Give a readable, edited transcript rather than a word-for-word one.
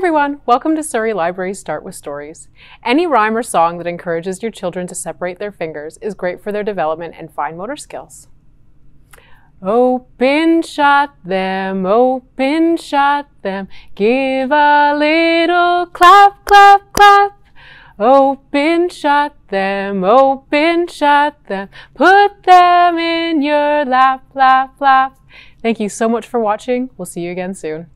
everyone, welcome to Surrey Library's Start with Stories. Any rhyme or song that encourages your children to separate their fingers is great for their development and fine motor skills. Open, shut them, give a little clap, clap, clap. Open, shut them, put them in your lap, lap, lap. Thank you so much for watching. We'll see you again soon.